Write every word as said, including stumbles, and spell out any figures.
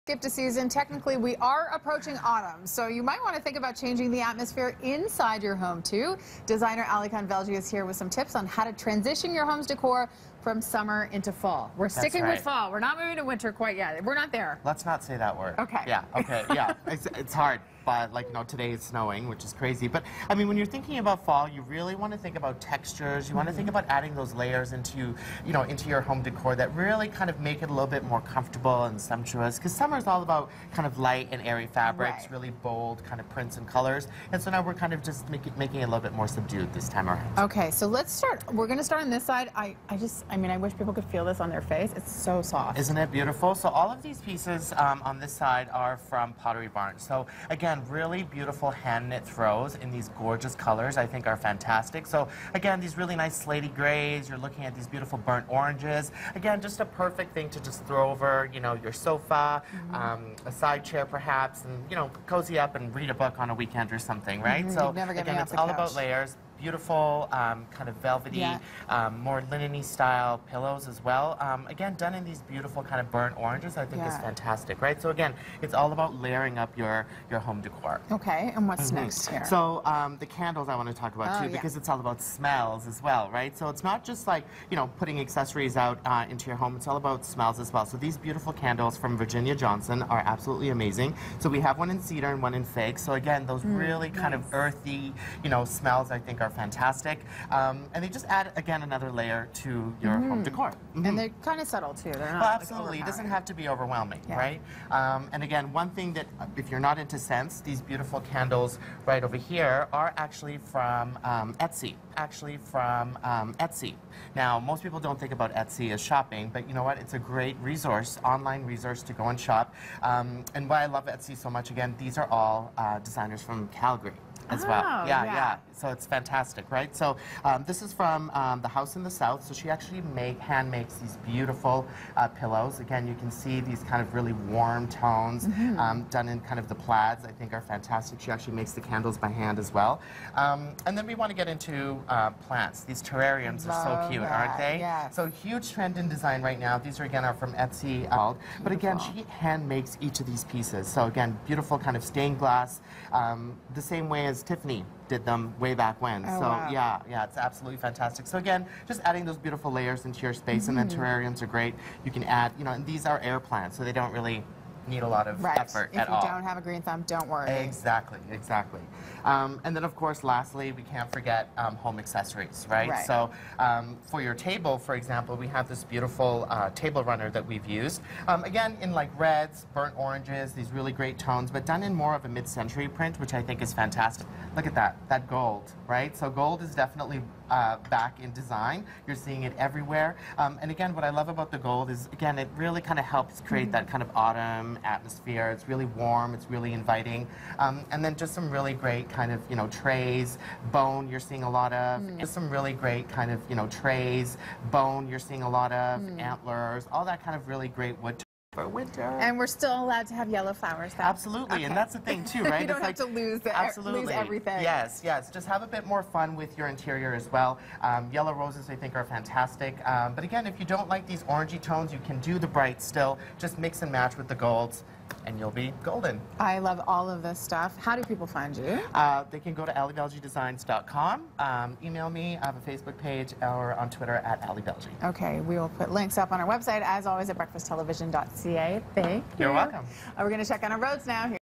Skip a season. Technically, we are approaching autumn, so you might want to think about changing the atmosphere inside your home too. Designer Ali Khanvelji is here with some tips on how to transition your home's decor from summer into fall. We're sticking right. with fall. We're not moving to winter quite yet. We're not there. Let's not say that word. Okay. Yeah, okay, yeah. It's, it's hard, but like, you know, today it's snowing, which is crazy. But, I mean, when you're thinking about fall, you really want to think about textures. You want to think about adding those layers into, you know, into your home decor that really kind of make it a little bit more comfortable and sumptuous. Because summer is all about kind of light and airy fabrics, Right. really bold kind of prints and colors. And so now we're kind of just make it, making it a little bit more subdued this time around. Okay, so let's start. We're going to start on this side. I, I just, I mean, I wish people could feel this on their face. It's so soft. Isn't it beautiful? So all of these pieces um, on this side are from Pottery Barn. So again, really beautiful hand knit throws in these gorgeous colors I think are fantastic. So again, these really nice slatey grays, you're looking at these beautiful burnt oranges. Again, just a perfect thing to just throw over, you know, your sofa, mm-hmm. um, a side chair perhaps, and you know, cozy up and read a book on a weekend or something, right? Mm-hmm. So You'd never get again, me it's off the all couch. about layers. Beautiful, um, kind of velvety, Yeah. um, more linen-y style pillows as well. Um, again, done in these beautiful kind of burnt oranges, I think Yeah. is fantastic, right? So again, it's all about layering up your, your home decor. Okay, and what's Mm-hmm. next here? So um, the candles I want to talk about Oh, too, yeah. because it's all about smells as well, right? So it's not just like, you know, putting accessories out uh, into your home, it's all about smells as well. So these beautiful candles from Virginia Johnson are absolutely amazing. So we have one in cedar and one in fig. So again, those Mm, really kind nice. of earthy, you know, smells I think are fantastic. Um, and they just add, again, another layer to your Mm-hmm. home decor. Mhm. And they're kind of subtle too. They're not Well, like, absolutely. It doesn't overpowering. have to be overwhelming, Yeah. right? Um, and again, one thing that, uh, if you're not into scents, these beautiful candles right over here are actually from um, Etsy. Actually from um, Etsy. Now, most people don't think about Etsy as shopping, but you know what? It's a great resource, online resource to go and shop. Um, and why I love Etsy so much, again, these are all uh, designers from Calgary as well. Oh, Yeah, yeah. yeah. So it's fantastic, right? So um, this is from um, the House in the South. So she actually make, hand makes these beautiful uh, pillows. Again, you can see these kind of really warm tones Mm-hmm. um, done in kind of the plaids. I think are fantastic. She actually makes the candles by hand as well. Um, and then we want to get into uh, plants. These terrariums are so Love cute, that, aren't they? yes. So huge trend in design right now. These are again are from Etsy. Uh, but again, she hand makes each of these pieces. So again, beautiful kind of stained glass, um, the same way as Tiffany did them way back when. Oh, so wow. yeah, yeah, it's absolutely fantastic. So again, just adding those beautiful layers into your space, Mm-hmm. and then terrariums are great. You can add, you know, and these are air plants, so they don't really need a lot of Right. effort if at you all. don't have a green thumb, don't worry. Exactly, exactly. Um, and then, of course, lastly, we can't forget um, home accessories, right? Right. So um, for your table, for example, we have this beautiful uh, table runner that we've used. Um, again, in like reds, burnt oranges, these really great tones, but done in more of a mid-century print, which I think is fantastic. Look at that, that gold, right? So gold is definitely uh, back in design. You're seeing it everywhere. Um, and again, what I love about the gold is, again, it really kind of helps create Mm-hmm. that kind of autumn atmosphere. It's really warm, it's really inviting. Um, and then just some really great kind of, you know, trays, bone you're seeing a lot of. Mm. Just some really great kind of, you know, trays, bone you're seeing a lot of, Mm. antlers, all that kind of really great wood for winter. And we're still allowed to have yellow flowers, though. Absolutely, Okay. and that's the thing too, right? You don't It's have to lose the- absolutely. lose everything. Yes, yes. Just have a bit more fun with your interior as well. Um, yellow roses, I think, are fantastic. Um, but again, if you don't like these orangey tones, you can do the bright still. Just mix and match with the golds, and you'll be golden. I love all of this stuff. How do people find you? Uh, they can go to ali belgi designs dot com, um, email me, I have a Facebook page, or on Twitter at Ali Belgi. Okay, we will put links up on our website, as always, at breakfast television dot c a. Thank you. You're welcome. Uh, we're going to check on our roads now. Here